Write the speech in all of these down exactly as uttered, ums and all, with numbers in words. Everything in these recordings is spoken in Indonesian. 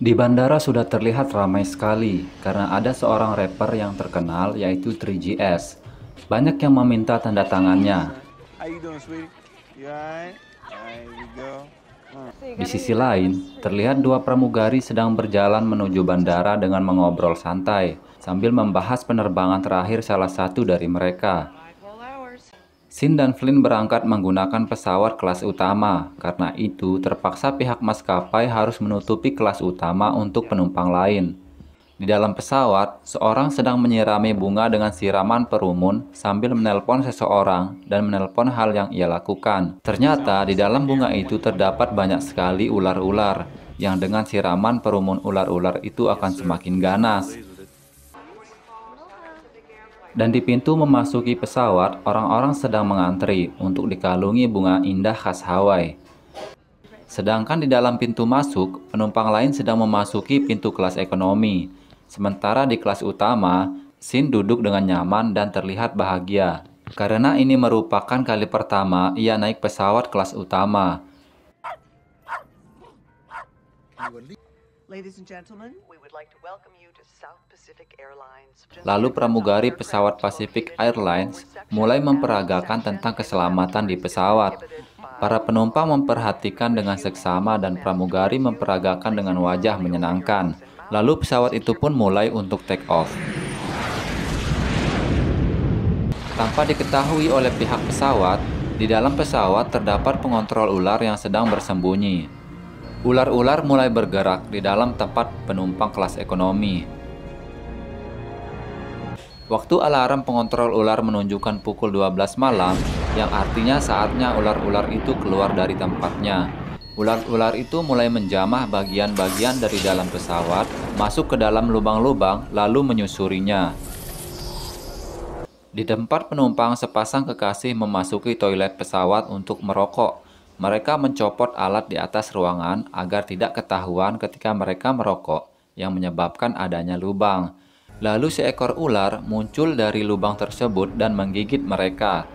Di bandara sudah terlihat ramai sekali karena ada seorang rapper yang terkenal yaitu tiga G S. Banyak yang meminta tanda tangannya. How you doing, sweetie? You alright? Alright, we go. Di sisi lain, terlihat dua pramugari sedang berjalan menuju bandara dengan mengobrol santai sambil membahas penerbangan terakhir salah satu dari mereka. Sin dan Flynn berangkat menggunakan pesawat kelas utama, karena itu terpaksa pihak maskapai harus menutupi kelas utama untuk penumpang lain. Di dalam pesawat, seorang sedang menyirami bunga dengan siraman perumun sambil menelpon seseorang dan menelpon hal yang ia lakukan. Ternyata di dalam bunga itu terdapat banyak sekali ular-ular, yang dengan siraman perumun ular-ular itu akan semakin ganas. Dan di pintu memasuki pesawat, orang-orang sedang mengantri untuk dikalungi bunga indah khas Hawaii. Sedangkan di dalam pintu masuk, penumpang lain sedang memasuki pintu kelas ekonomi. Sementara di kelas utama, Sin duduk dengan nyaman dan terlihat bahagia. Karena ini merupakan kali pertama ia naik pesawat kelas utama. Ladies and gentlemen, we would like to welcome you to South Pacific Airlines. Lalu pramugari pesawat Pacific Airlines mulai memperagakan tentang keselamatan di pesawat. Para penumpang memperhatikan dengan seksama dan pramugari memperagakan dengan wajah menyenangkan. Lalu pesawat itu pun mulai untuk take off. Tanpa diketahui oleh pihak pesawat, di dalam pesawat terdapat pengontrol ular yang sedang bersembunyi. Ular-ular mulai bergerak di dalam tempat penumpang kelas ekonomi. Waktu alarm pengontrol ular menunjukkan pukul dua belas malam, yang artinya saatnya ular-ular itu keluar dari tempatnya. Ular-ular itu mulai menjamah bagian-bagian dari dalam pesawat, masuk ke dalam lubang-lubang, lalu menyusurinya. Di tempat penumpang, sepasang kekasih memasuki toilet pesawat untuk merokok. Mereka mencopot alat di atas ruangan agar tidak ketahuan ketika mereka merokok, yang menyebabkan adanya lubang. Lalu seekor ular muncul dari lubang tersebut dan menggigit mereka.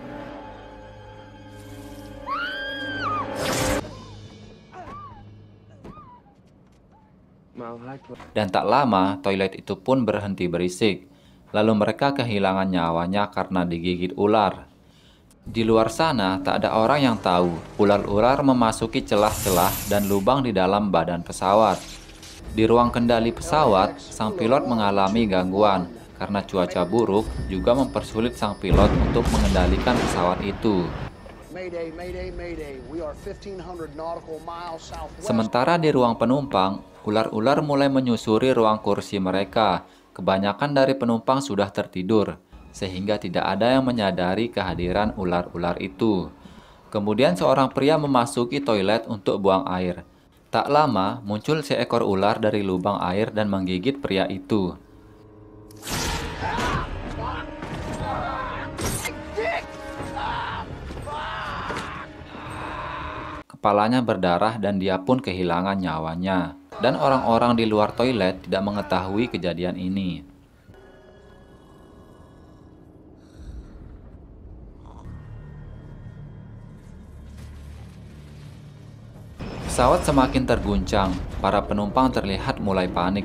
Dan tak lama, toilet itu pun berhenti berisik. Lalu mereka kehilangan nyawanya karena digigit ular. Di luar sana, tak ada orang yang tahu ular-ular memasuki celah-celah dan lubang di dalam badan pesawat. Di ruang kendali pesawat, sang pilot mengalami gangguan karena cuaca buruk juga mempersulit sang pilot untuk mengendalikan pesawat itu. Sementara di ruang penumpang, ular-ular mulai menyusuri ruang kursi mereka. Kebanyakan dari penumpang sudah tertidur, sehingga tidak ada yang menyadari kehadiran ular-ular itu. Kemudian seorang pria memasuki toilet untuk buang air. Tak lama, muncul seekor ular dari lubang air dan menggigit pria itu. Kepalanya berdarah dan dia pun kehilangan nyawanya. Dan orang-orang di luar toilet tidak mengetahui kejadian ini. Pesawat semakin terguncang, para penumpang terlihat mulai panik.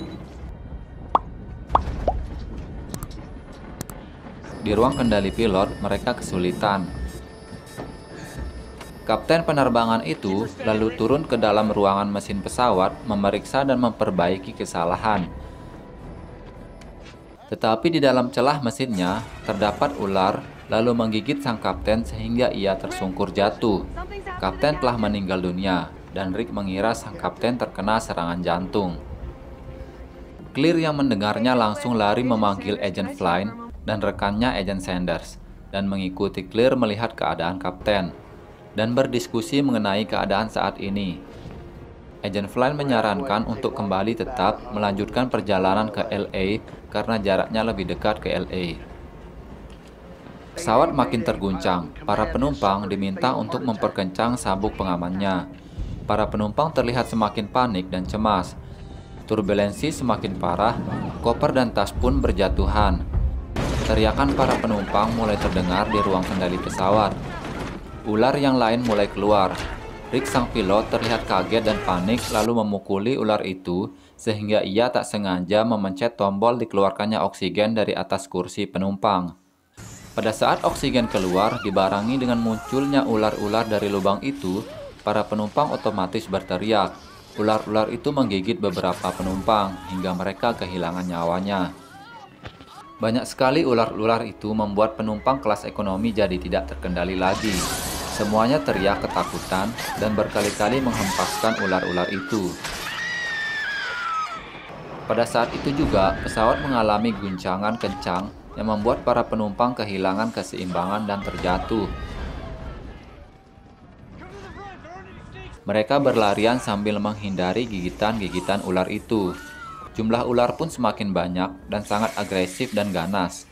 Di ruang kendali pilot, mereka kesulitan. Kapten penerbangan itu lalu turun ke dalam ruangan mesin pesawat, memeriksa dan memperbaiki kesalahan. Tetapi di dalam celah mesinnya, terdapat ular, lalu menggigit sang kapten sehingga ia tersungkur jatuh. Kapten telah meninggal dunia. Dan Rick mengira sang kapten terkena serangan jantung. Clear yang mendengarnya langsung lari memanggil Agent Flynn dan rekannya Agent Sanders, dan mengikuti Clear melihat keadaan kapten, dan berdiskusi mengenai keadaan saat ini. Agent Flynn menyarankan untuk kembali tetap melanjutkan perjalanan ke L A karena jaraknya lebih dekat ke L A. Pesawat makin terguncang, para penumpang diminta untuk memperkencang sabuk pengamannya. Para penumpang terlihat semakin panik dan cemas. Turbulensi semakin parah, koper dan tas pun berjatuhan. Teriakan para penumpang mulai terdengar di ruang kendali pesawat. Ular yang lain mulai keluar. Rick sang pilot terlihat kaget dan panik lalu memukuli ular itu sehingga ia tak sengaja memencet tombol dikeluarkannya oksigen dari atas kursi penumpang. Pada saat oksigen keluar dibarengi dengan munculnya ular-ular dari lubang itu, para penumpang otomatis berteriak. Ular-ular itu menggigit beberapa penumpang hingga mereka kehilangan nyawanya. Banyak sekali ular-ular itu membuat penumpang kelas ekonomi jadi tidak terkendali lagi. Semuanya teriak ketakutan dan berkali-kali menghempaskan ular-ular itu. Pada saat itu juga, pesawat mengalami guncangan kencang yang membuat para penumpang kehilangan keseimbangan dan terjatuh. Mereka berlarian sambil menghindari gigitan-gigitan ular itu. Jumlah ular pun semakin banyak dan sangat agresif dan ganas.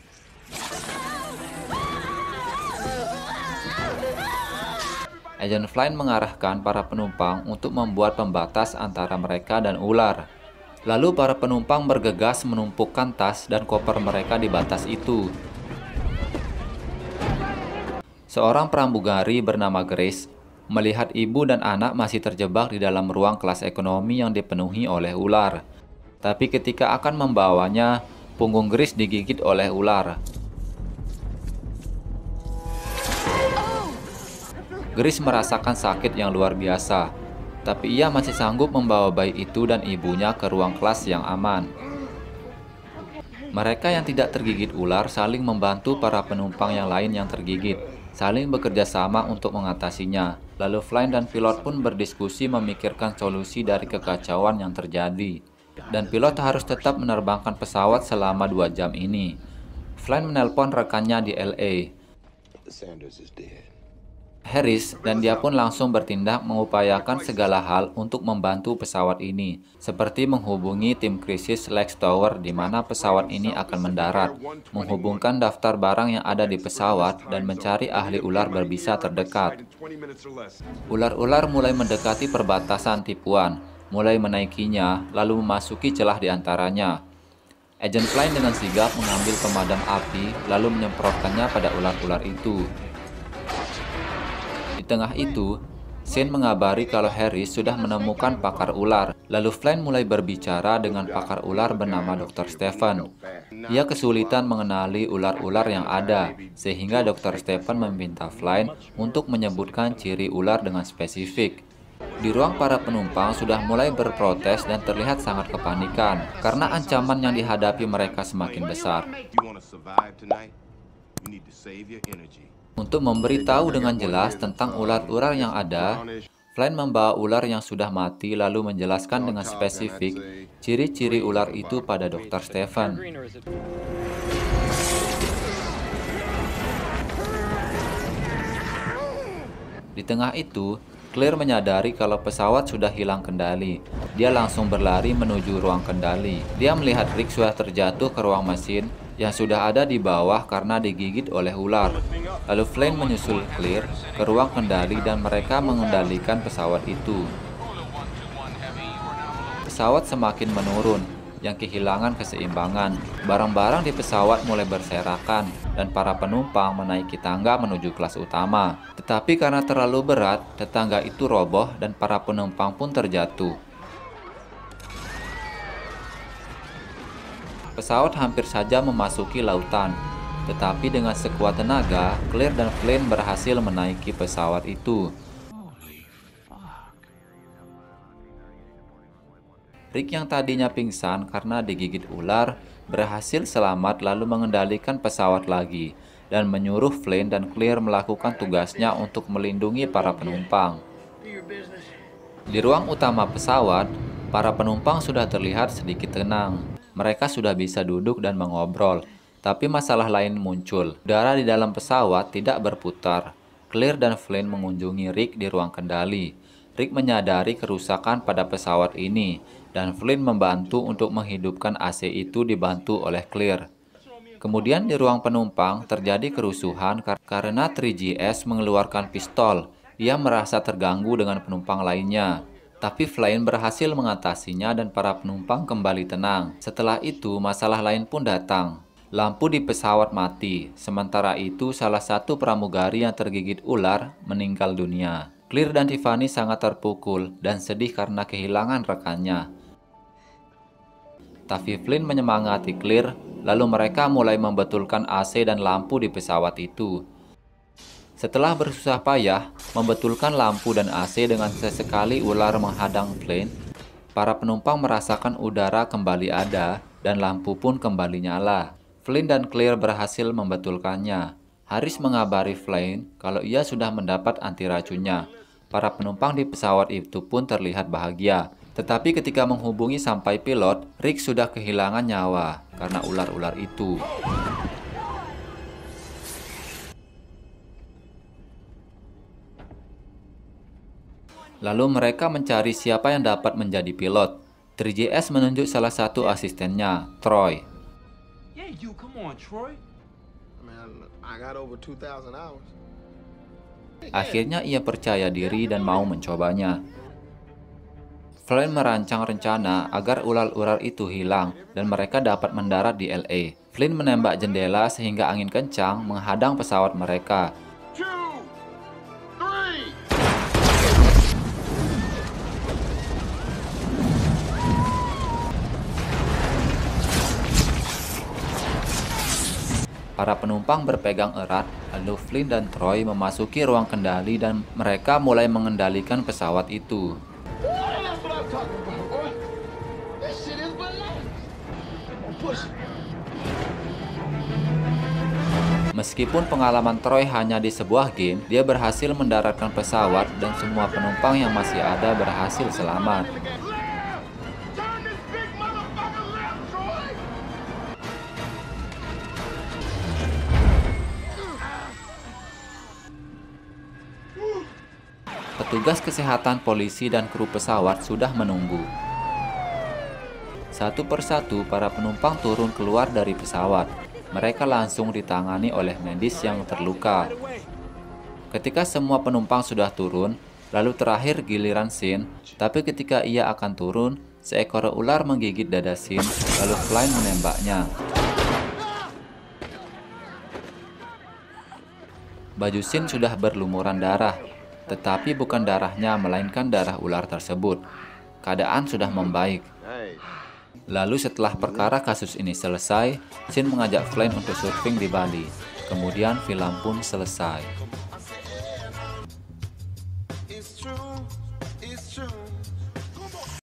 Agent Flynn mengarahkan para penumpang untuk membuat pembatas antara mereka dan ular. Lalu para penumpang bergegas menumpukan tas dan koper mereka di batas itu. Seorang pramugari bernama Grace melihat ibu dan anak masih terjebak di dalam ruang kelas ekonomi yang dipenuhi oleh ular. Tapi ketika akan membawanya, punggung Grace digigit oleh ular. Grace merasakan sakit yang luar biasa, tapi ia masih sanggup membawa bayi itu dan ibunya ke ruang kelas yang aman. Mereka yang tidak tergigit ular saling membantu para penumpang yang lain yang tergigit, saling bekerja sama untuk mengatasinya. Lalu Flynn dan pilot pun berdiskusi memikirkan solusi dari kekacauan yang terjadi. Dan pilot harus tetap menerbangkan pesawat selama dua jam ini. Flynn menelpon rekannya di L A, Harris, dan dia pun langsung bertindak mengupayakan segala hal untuk membantu pesawat ini, seperti menghubungi tim krisis Lex Tower di mana pesawat ini akan mendarat, menghubungkan daftar barang yang ada di pesawat, dan mencari ahli ular berbisa terdekat. Ular-ular mulai mendekati perbatasan tipuan, mulai menaikinya, lalu memasuki celah di antaranya. Agent Flynn dengan sigap mengambil pemadam api, lalu menyemprotkannya pada ular-ular itu. Di tengah itu, Shane mengabari kalau Harris sudah menemukan pakar ular. Lalu Flynn mulai berbicara dengan pakar ular bernama dokter Stephen. Ia kesulitan mengenali ular-ular yang ada, sehingga dokter Stephen meminta Flynn untuk menyebutkan ciri ular dengan spesifik. Di ruang para penumpang sudah mulai berprotes dan terlihat sangat kepanikan, karena ancaman yang dihadapi mereka semakin besar. Untuk memberitahu dengan jelas tentang ular-ular yang ada, Flynn membawa ular yang sudah mati lalu menjelaskan dengan spesifik ciri-ciri ular itu pada dokter Stephen. Di tengah itu, Claire menyadari kalau pesawat sudah hilang kendali. Dia langsung berlari menuju ruang kendali. Dia melihat Rick sudah terjatuh ke ruang mesin yang sudah ada di bawah karena digigit oleh ular. Lalu Flynn menyusul Claire ke ruang kendali dan mereka mengendalikan pesawat itu. Pesawat semakin menurun, yang kehilangan keseimbangan. Barang-barang di pesawat mulai berserakan dan para penumpang menaiki tangga menuju kelas utama. Tetapi karena terlalu berat, tetangga itu roboh dan para penumpang pun terjatuh. Pesawat hampir saja memasuki lautan, tetapi dengan sekuat tenaga, Claire dan Flynn berhasil menaiki pesawat itu. Rick yang tadinya pingsan karena digigit ular, berhasil selamat lalu mengendalikan pesawat lagi, dan menyuruh Flynn dan Claire melakukan tugasnya untuk melindungi para penumpang. Di ruang utama pesawat, para penumpang sudah terlihat sedikit tenang. Mereka sudah bisa duduk dan mengobrol, tapi masalah lain muncul. Udara di dalam pesawat tidak berputar. Claire dan Flynn mengunjungi Rick di ruang kendali. Rick menyadari kerusakan pada pesawat ini, dan Flynn membantu untuk menghidupkan A C itu dibantu oleh Claire. Kemudian di ruang penumpang terjadi kerusuhan karena tiga G S mengeluarkan pistol. Ia merasa terganggu dengan penumpang lainnya. Tapi Flynn berhasil mengatasinya dan para penumpang kembali tenang. Setelah itu, masalah lain pun datang. Lampu di pesawat mati. Sementara itu, salah satu pramugari yang tergigit ular meninggal dunia. Claire dan Tiffany sangat terpukul dan sedih karena kehilangan rekannya. Tapi Flynn menyemangati Claire, lalu mereka mulai membetulkan A C dan lampu di pesawat itu. Setelah bersusah payah membetulkan lampu dan A C dengan sesekali ular menghadang Flynn, para penumpang merasakan udara kembali ada dan lampu pun kembali nyala. Flynn dan Claire berhasil membetulkannya. Harris mengabari Flynn kalau ia sudah mendapat anti racunnya. Para penumpang di pesawat itu pun terlihat bahagia. Tetapi ketika menghubungi sampai pilot, Rick sudah kehilangan nyawa karena ular-ular itu. Lalu mereka mencari siapa yang dapat menjadi pilot. tiga J S menunjuk salah satu asistennya, Troy. Yeah, you come on, Troy. Man, I got over two thousand hours. Akhirnya ia percaya diri dan mau mencobanya. Flynn merancang rencana agar ular-ular itu hilang dan mereka dapat mendarat di L A. Flynn menembak jendela sehingga angin kencang menghadang pesawat mereka. Two, three. Para penumpang berpegang erat, lalu Flynn dan Troy memasuki ruang kendali dan mereka mulai mengendalikan pesawat itu. That's what I'm talking about, boy. That shit is bananas. Push. Meskipun pengalaman Troy hanya di sebuah game, dia berhasil mendaratkan pesawat dan semua penumpang yang masih ada berhasil selamat. Turn this big motherfucker left, Troy. Petugas kesehatan, polisi, dan kru pesawat sudah menunggu. Satu persatu para penumpang turun keluar dari pesawat. Mereka langsung ditangani oleh medis yang terluka. Ketika semua penumpang sudah turun, lalu terakhir giliran Sin, tapi ketika ia akan turun, seekor ular menggigit dada Sin, lalu Flynn menembaknya. Baju Sin sudah berlumuran darah, tetapi bukan darahnya melainkan darah ular tersebut. Keadaan sudah membaik. Lalu setelah perkara kasus ini selesai, Sin mengajak Flynn untuk surfing di Bali. Kemudian film pun selesai. It's true, it's true.